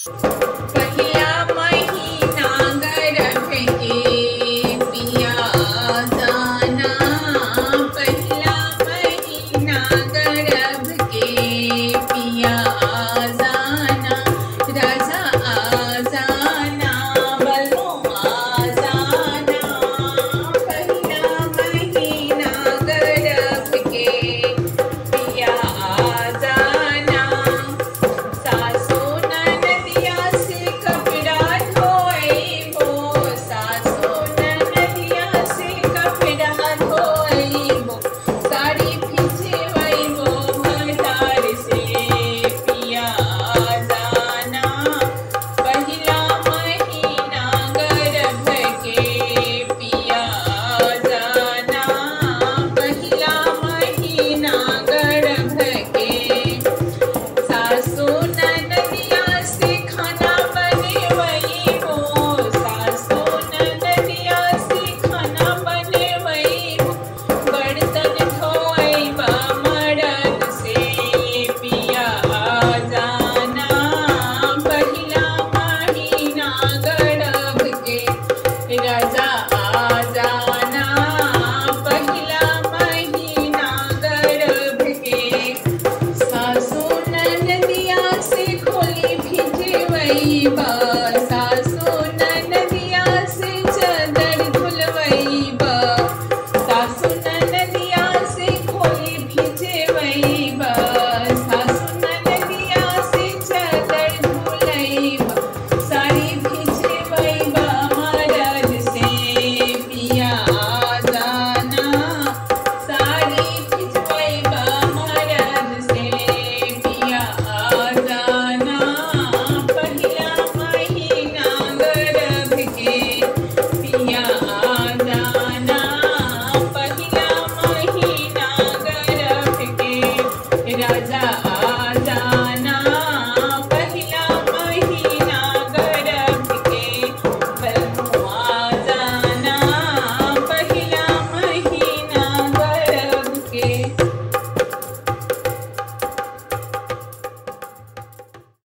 पहिला महीना गर्भ के पिया जाना, पहिला महीना गर्भ के पिया जाना, राजा आ जाना, बलो आ जाना, पहिला महीना गर्भ के पिया आ जाना। सासु ननदिया से कपड़ा धोइबो, सासु ननदिया से कपड़ा धोइबो, साड़ी भिजवइबो भंडार से पिया जाना, पहिला महीना गर्भ के पिया जाना, पहिला महीना गर्भ के। सासु ननदिया से खाना बनवइबो, सासु ननदिया से खाना बनवइबो, बर्तन धोइबा मर्द से पिया जाना, पहिला महीना गर्भ के राजा आ जाना, पहिला महीना गर्भ के। सासु ननदिया से खोली भिजवइबा